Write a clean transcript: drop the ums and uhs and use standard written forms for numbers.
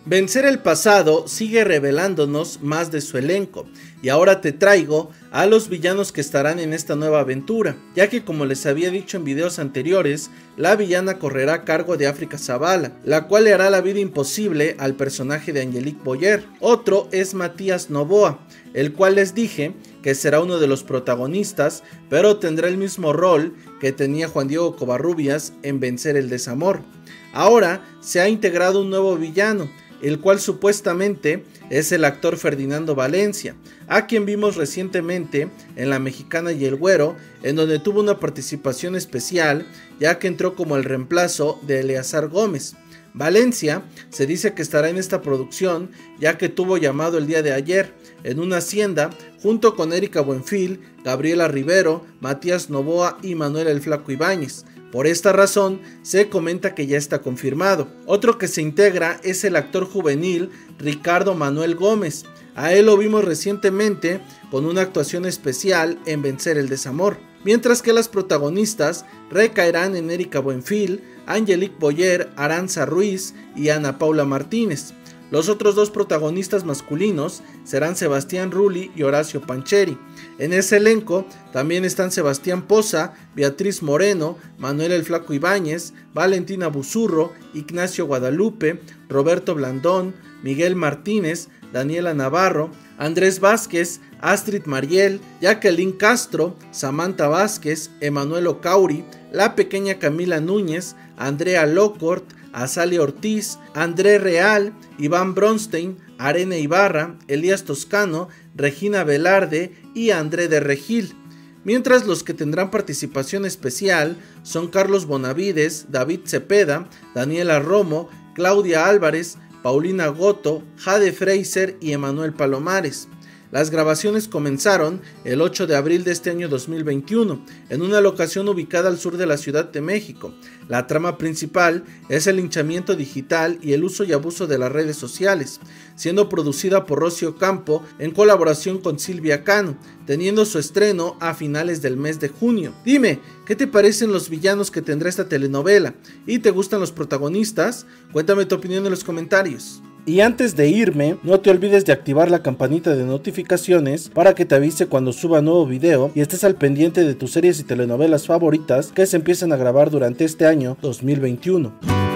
Vencer el pasado sigue revelándonos más de su elenco, y ahora te traigo a los villanos que estarán en esta nueva aventura, ya que como les había dicho en videos anteriores, la villana correrá a cargo de África Zavala, la cual le hará la vida imposible al personaje de Angelique Boyer. Otro es Matías Novoa, el cual les dije que será uno de los protagonistas, pero tendrá el mismo rol que tenía Juan Diego Covarrubias en Vencer el Desamor. Ahora se ha integrado un nuevo villano, el cual supuestamente es el actor Ferdinando Valencia, a quien vimos recientemente en La Mexicana y el Güero, en donde tuvo una participación especial, ya que entró como el reemplazo de Eleazar Gómez. Valencia se dice que estará en esta producción, ya que tuvo llamado el día de ayer en una hacienda junto con Erika Buenfil, Gabriela Rivero, Matías Novoa y Manuel el Flaco Ibáñez. Por esta razón, se comenta que ya está confirmado. Otro que se integra es el actor juvenil Ricardo Manuel Gómez. A él lo vimos recientemente con una actuación especial en Vencer el Desamor. Mientras que las protagonistas recaerán en Erika Buenfil, Angelique Boyer, Aranza Ruiz y Ana Paula Martínez. Los otros dos protagonistas masculinos serán Sebastián Rulli y Horacio Pancheri. En ese elenco también están Sebastián Poza, Beatriz Moreno, Manuel el Flaco Ibáñez, Valentina Buzurro, Ignacio Guadalupe, Roberto Blandón, Miguel Martínez, Daniela Navarro, Andrés Vázquez, Astrid Mariel, Jacqueline Castro, Samantha Vázquez, Emanuel Ocauri, la pequeña Camila Núñez, Andrea Locort, Azalia Ortiz, André Real, Iván Bronstein, Arene Ibarra, Elías Toscano, Regina Velarde y André de Regil. Mientras los que tendrán participación especial son Carlos Bonavides, David Cepeda, Daniela Romo, Claudia Álvarez, Paulina Goto, Jade Fraser y Emanuel Palomares. Las grabaciones comenzaron el 8 de abril de este año 2021, en una locación ubicada al sur de la Ciudad de México. La trama principal es el linchamiento digital y el uso y abuso de las redes sociales, siendo producida por Rosy Ocampo en colaboración con Silvia Cano, teniendo su estreno a finales del mes de junio. Dime, ¿qué te parecen los villanos que tendrá esta telenovela? ¿Y te gustan los protagonistas? Cuéntame tu opinión en los comentarios. Y antes de irme, no te olvides de activar la campanita de notificaciones para que te avise cuando suba nuevo video y estés al pendiente de tus series y telenovelas favoritas que se empiezan a grabar durante este año 2021.